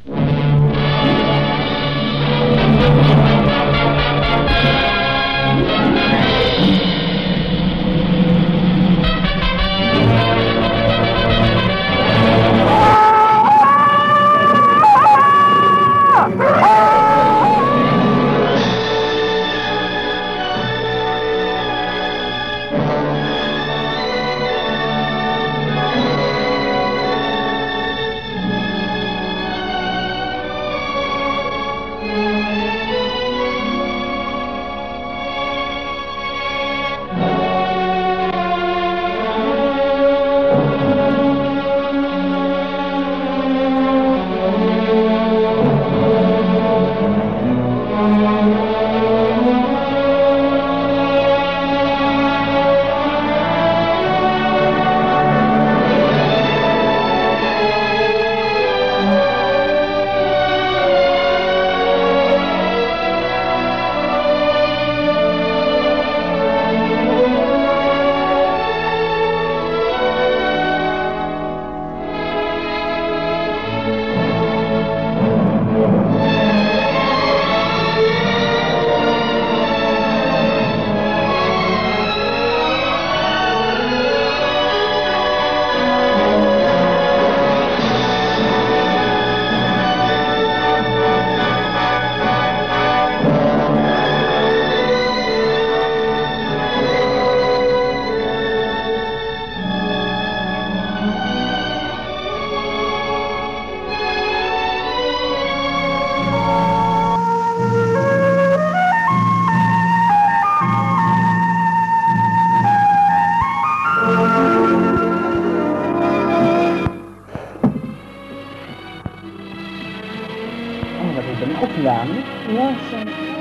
Ja, zo.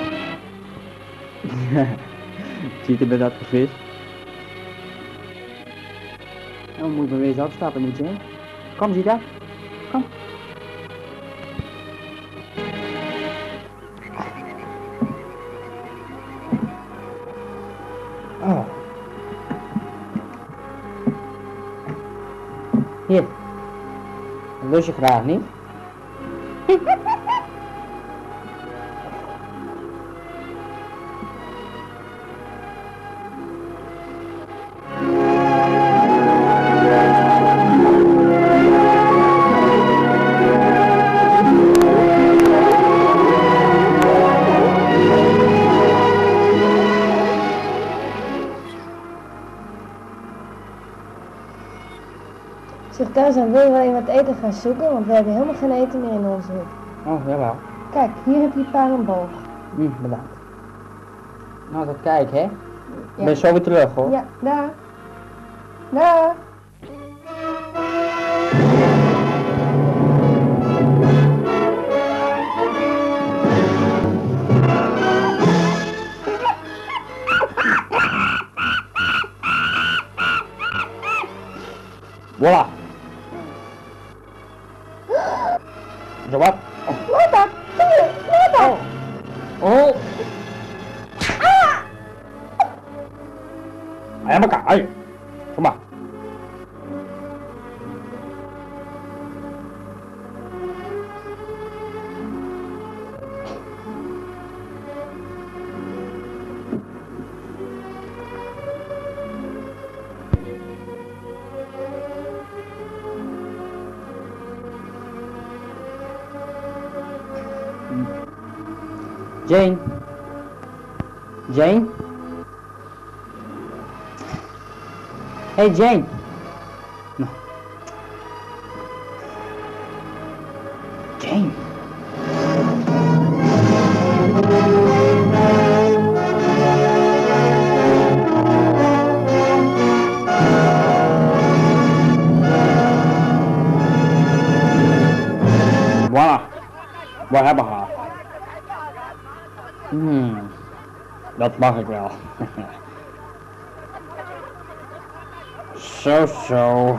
Ziet er bij dat vis? Nou moet je maar weer eens afstappen niet, hè? Kom, Zita. Kom. Oh. Hier. Dat lust je graag, niet? Zeg Tarzan, wil je wel even wat eten gaan zoeken? Want we hebben helemaal geen eten meer in onze hut. Oh, jawel. Kijk, hier heb je een paar en boog. Bedankt. Nou, dat kijk, hè. Ik Ja. ben zo weer terug, hoor. Ja, daar. Daar. Voilà. Zo wat? Wat dat? Wat dat? Oh. Ayo makan, ayo. Kom maar. Jane. Jane? Hey Jane. Nou. Jane. Voilà. We hebben haar. Dat mag ik wel. Zo.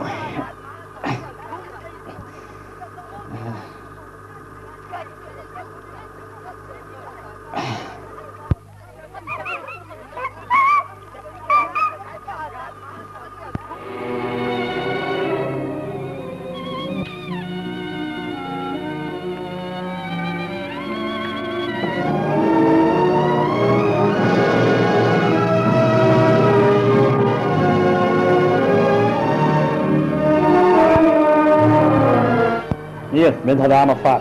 Hier, bind haar daar nog vast.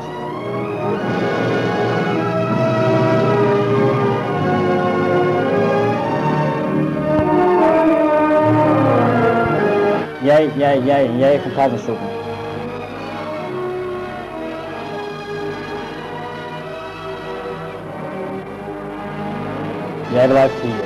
Jij gaat altijd zoeken. Jij blijft hier.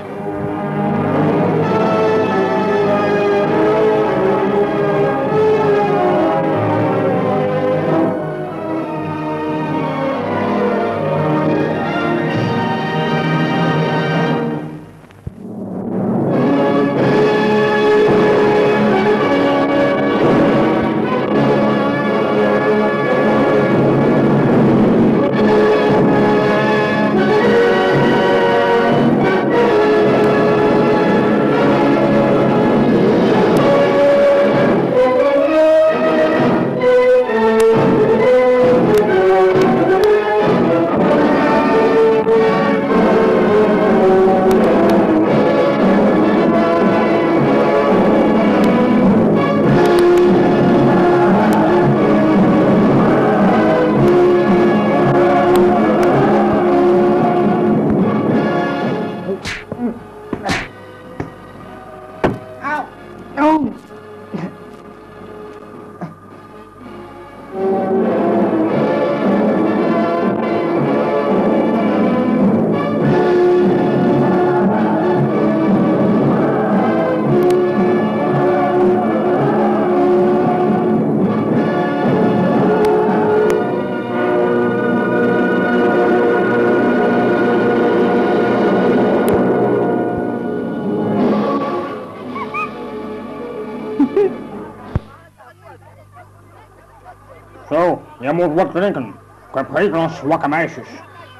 Zo, jij moet wat drinken. Ik heb hekel aan zwakke meisjes.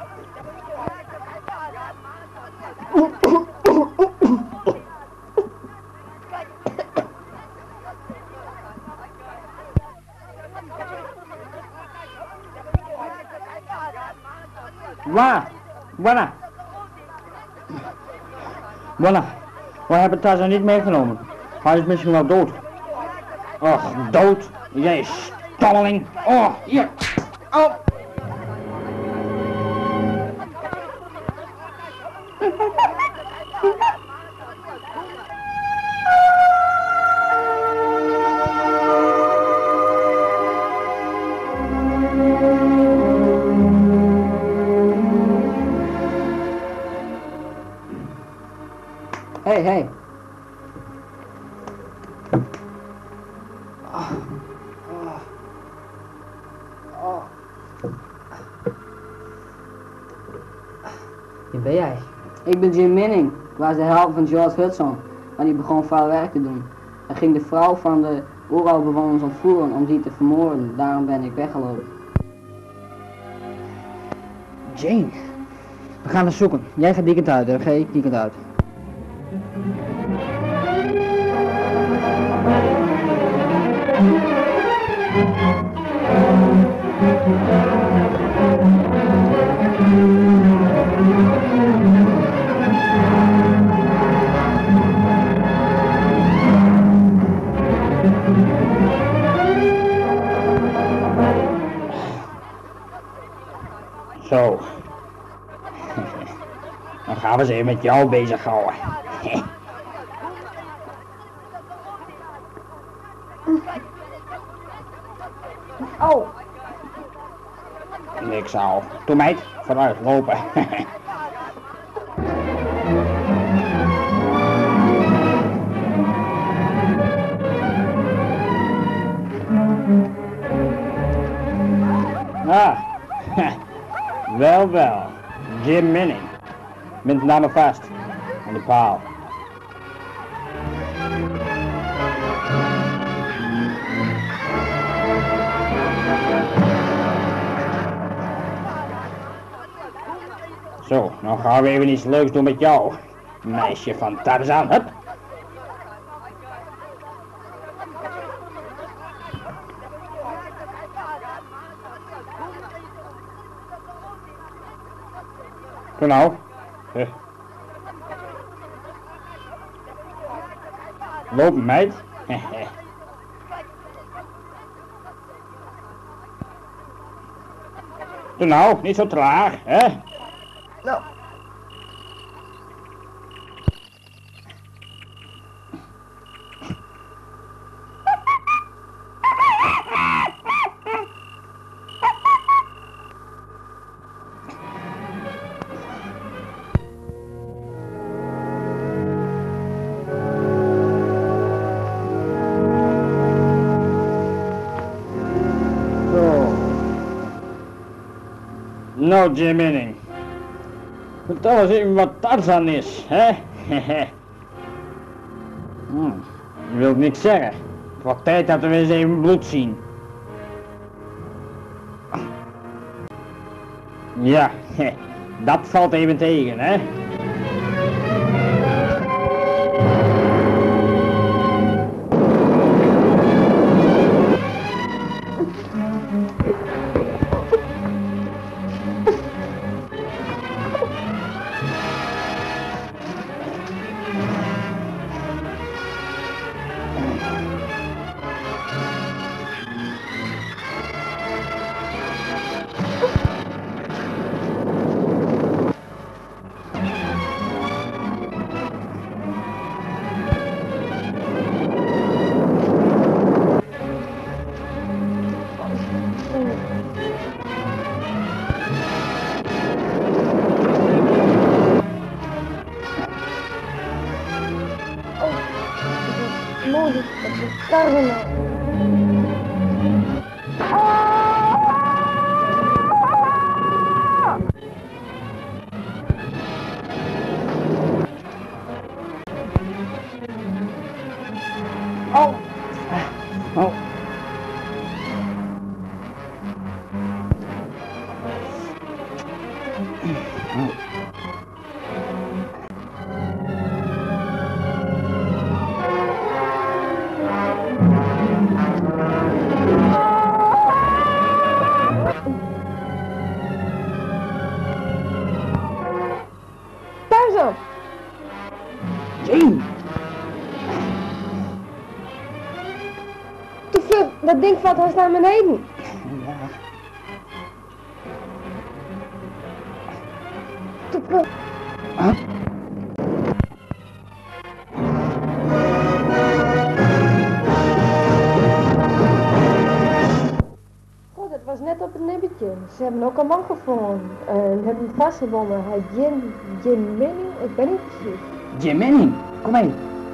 Waar? Wanna? Wanna? We hebben Tarzan niet meegenomen. Hij is misschien wel dood. Och, dood? Jij stammeling. Oh, hier. Oh. Hey. Wie ben jij? Ik ben Jim Minning. Ik was de helft van George Hudson, maar die begon vuil werk te doen. Hij ging de vrouw van de oeralbewoners ontvoeren om die te vermoorden. Daarom ben ik weggelopen. Jane. We gaan haar zoeken. Jij gaat die kant uit, oké? Die kant uit. Zo. Dan gaan we eens even met jou bezighouden. Oh, Niks al. Doe meid, vooruit lopen. Ah, wel. Jim Minning. Bind hem maar vast. Aan de paal. Zo, nou gaan we even iets leuks doen met jou. Meisje van Tarzan, hup. Kom nou. Loop meid. Doe nou, niet zo traag, hè? Nou. Nou, Jim Manning. Vertel eens even wat Tarzan is, hè? Je wilt niks zeggen. Het wordt tijd dat we eens even bloed zien. Ja, dat valt even tegen, hè? Mooi, dat is Tarzan. Oh. Oh. Tarzan! Jane! Te vlug, dat ding valt haast naar beneden. Ja. Te vlug. Huh? Oh, dat was net op het nibbetje. Ze hebben ook een man gevonden. En hebben hem vastgebonden. Hij Jim Manning, ik weet niet precies. Jim Manning, kom mee.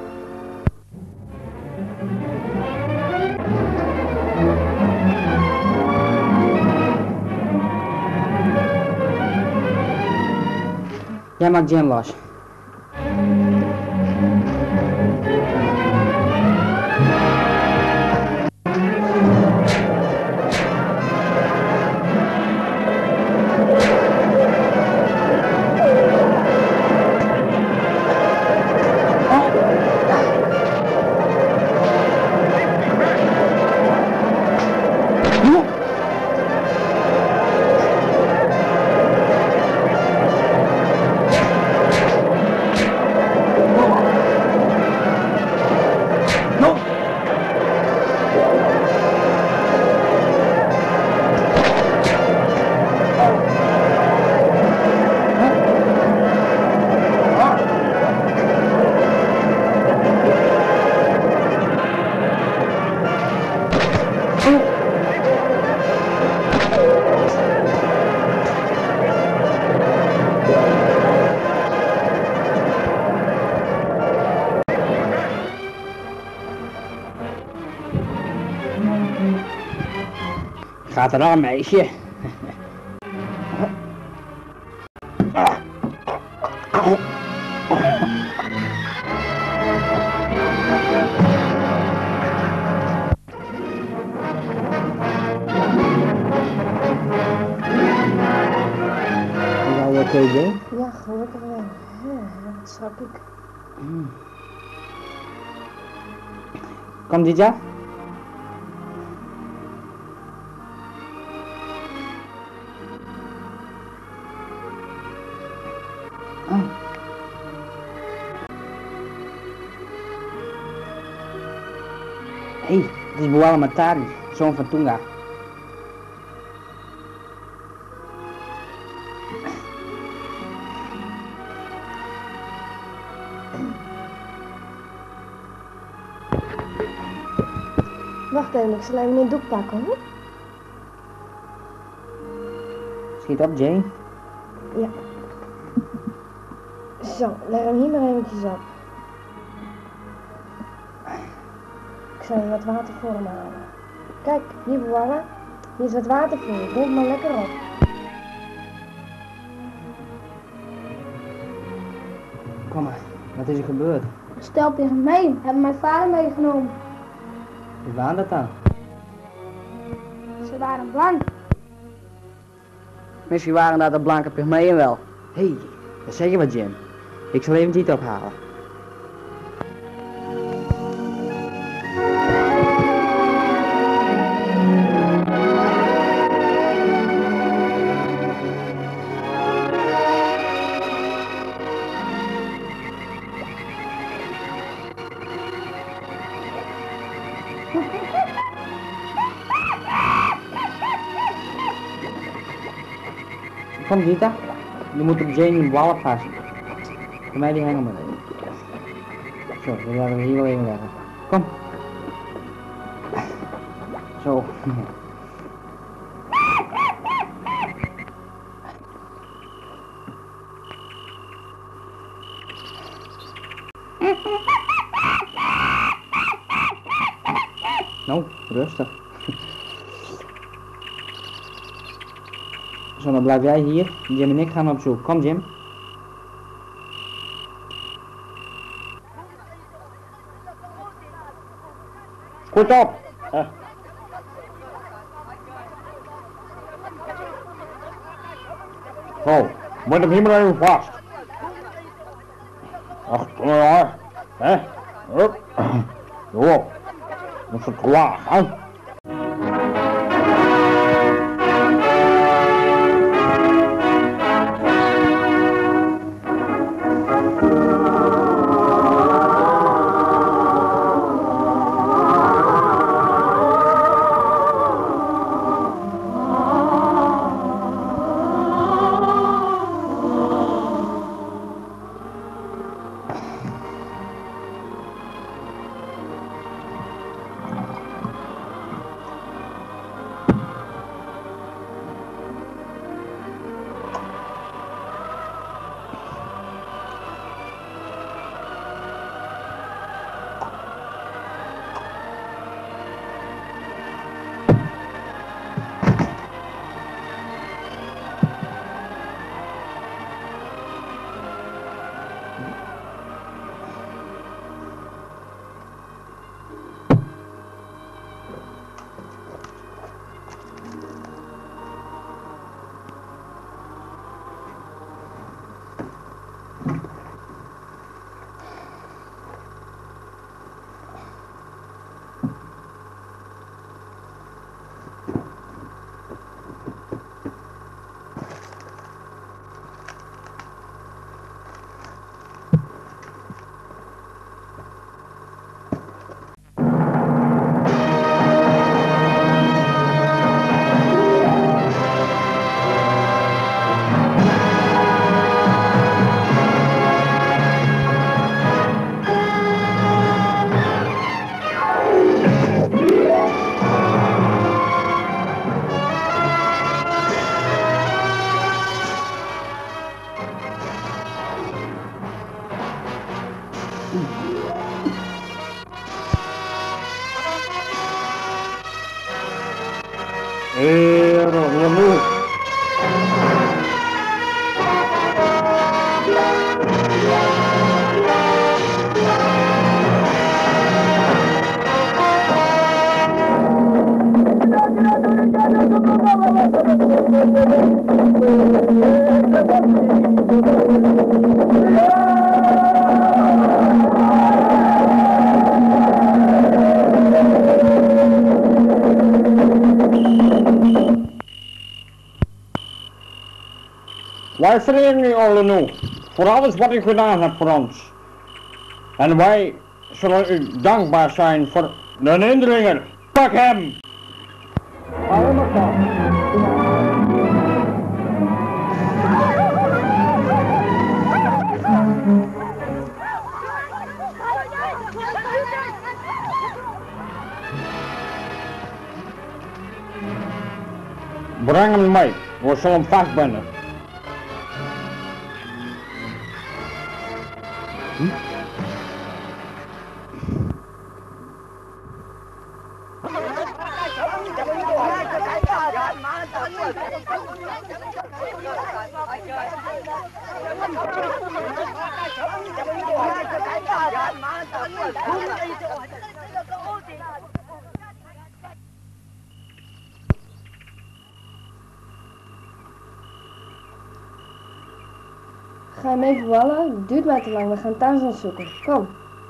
Jij maakt Jim los. Gaat er aan, meisje? Ja, oké, Jane? Ja, gelukkig wel. Ja, wat schrok ik. Kom dit ja? Hé, dit is Boala Matari, zoon van Tunga. Wacht even, ik zal even een doek pakken hoor. Schiet op, Jane. Ja. Zo, leg hem hier maar eventjes op. Ik zal je wat water voor hem halen. Kijk, hier voilà. Hier is wat water voor je. Drink maar lekker op. Kom maar, wat is er gebeurd? Stel tegen mij, hebben mijn vader meegenomen. Wie waren dat dan? Ze waren blank. Misschien waren dat de blanke pygmeeën wel. Hé, dat zeg je wat, Jim. Ik zal even dit ophalen. Kom, Gita. Je moet op Jane een blauwe passen. Voor mij die hangen maar even. Zo, die laten we hier wel even leggen. Kom. Zo. Nou, rustig. Zo, dan blijf jij hier. Jim en ik gaan op zoek. Kom, Jim. Goed op! Zo, moet hem hier maar even vast. Ach, kom maar. Hè? Hup. Zo. Dat is het klaar, hè? Wij vereren u allen nu voor alles wat u gedaan hebt voor ons. En wij zullen u dankbaar zijn voor de indringer. Pak hem! Breng hem mee, we zullen hem vastbinden. Ga je mee verballen? Het duurt mij te lang, we gaan thuis zoeken. Kom.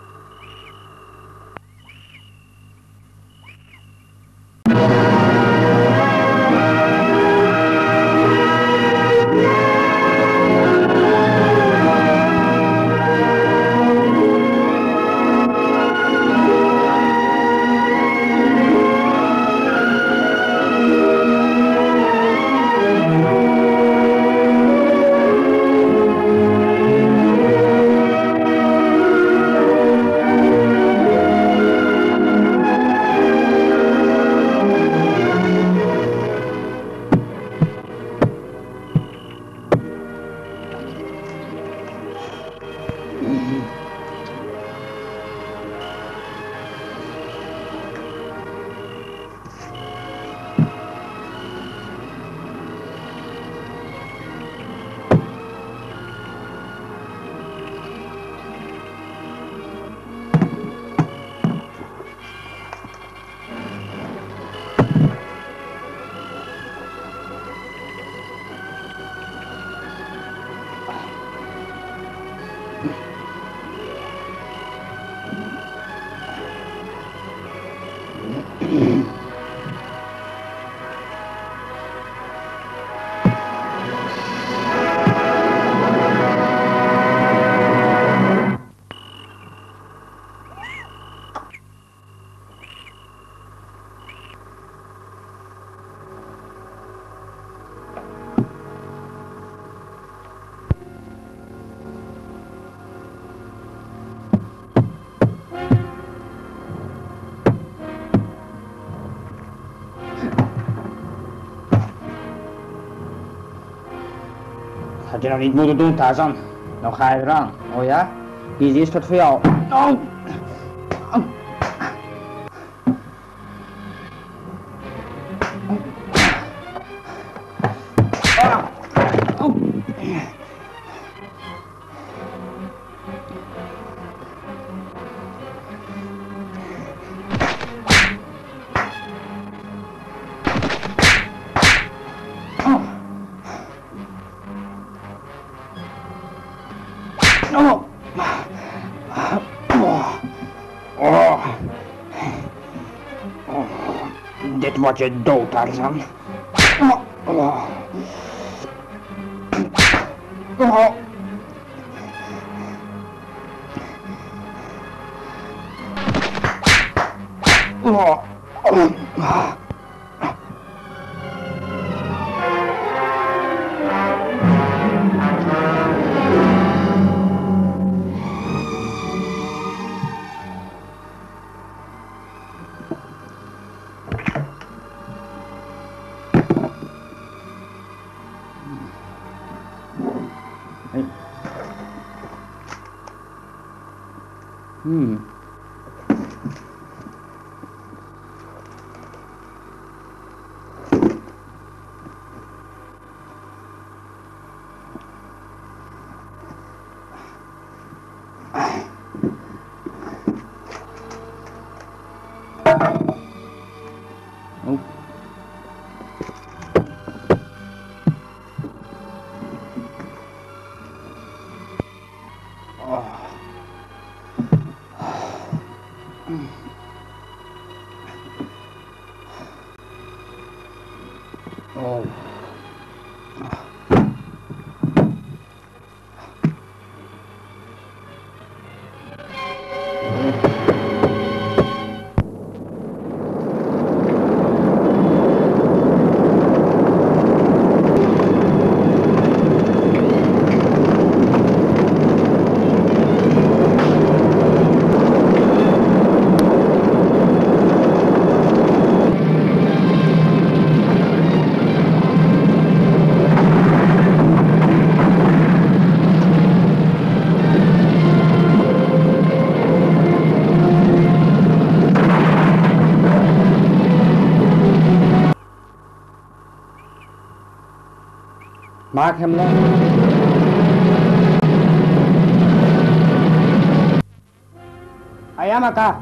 Had je nou niet moeten doen, Tarzan? Nou ga je eraan. Oh ja? Hier is eerst wat voor jou. Oh. Oh. Oh. Dit wordt je dood, Tarzan. Maak hem dan. Ayamaka.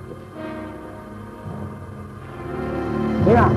Ja.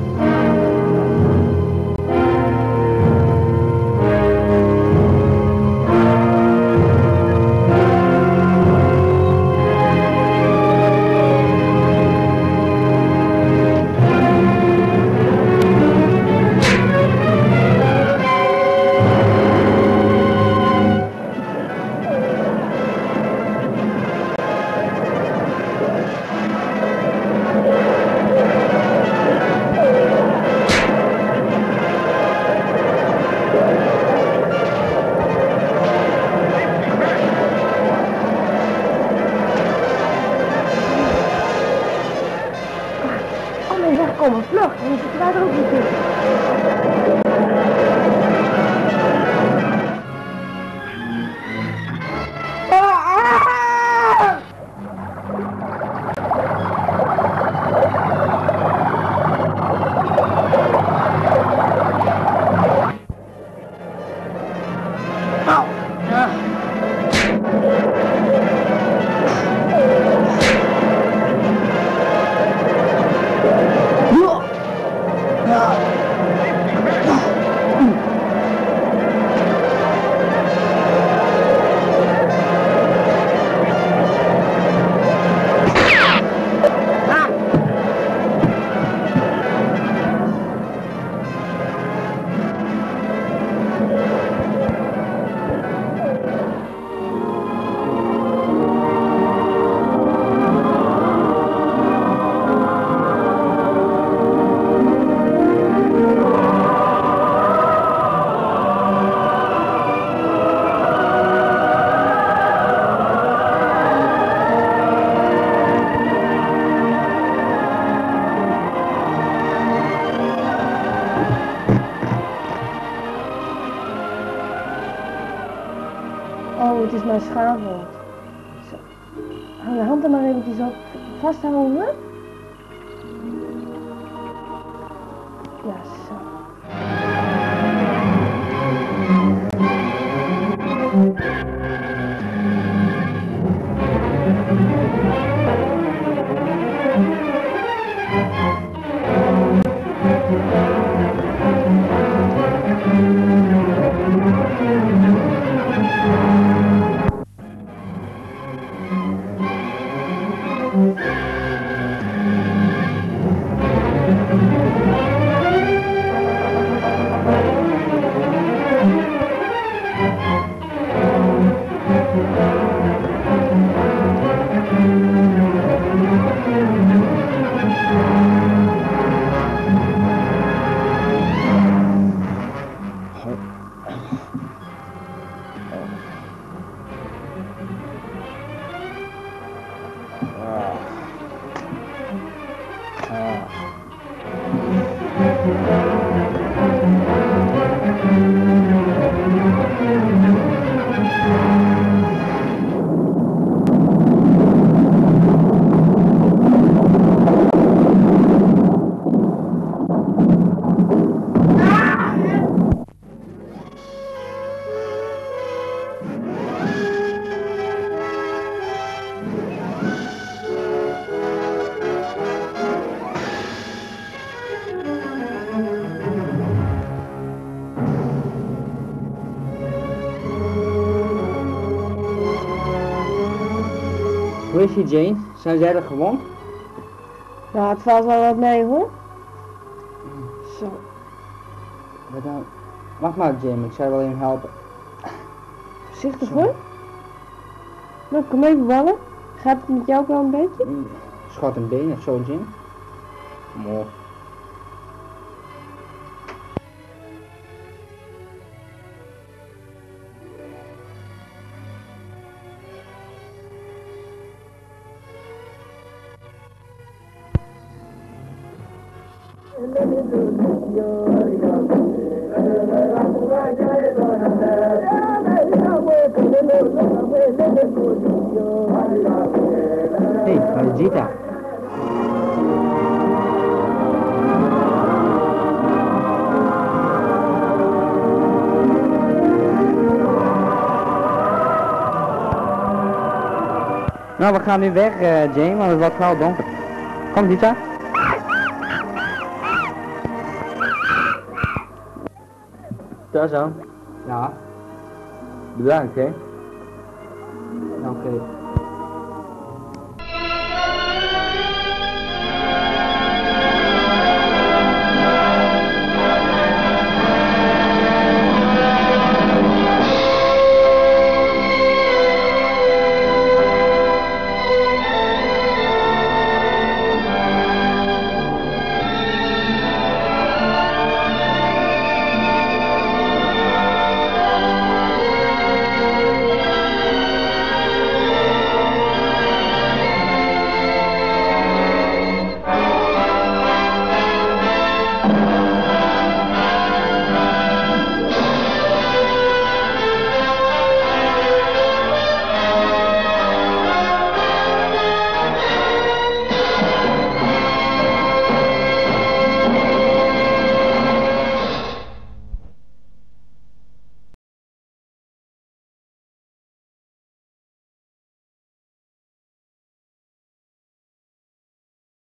Kom, vlug, dan zitten wij er ook niet in. Oh, het is mijn schaafwond. Zo. Hou je hand er maar eventjes op. Vasthouden. Ja, zo. Hoe is je, Jane? Zijn zij er gewond? Nou, het valt wel wat mee hoor. Zo. Wat dan? Wacht maar, Jane, ik zou je wel even helpen. Voorzichtig Zo. hoor. Nou, kom even ballen. Gaat het met jou ook wel een beetje? Schot een been of zo, Jane. Mooi. Hey, Vegeta. Nou, we gaan nu weg, Jane, want het wordt gauw donker. Kom, Dita. Tarzan, Ja, bedankt hè. oké.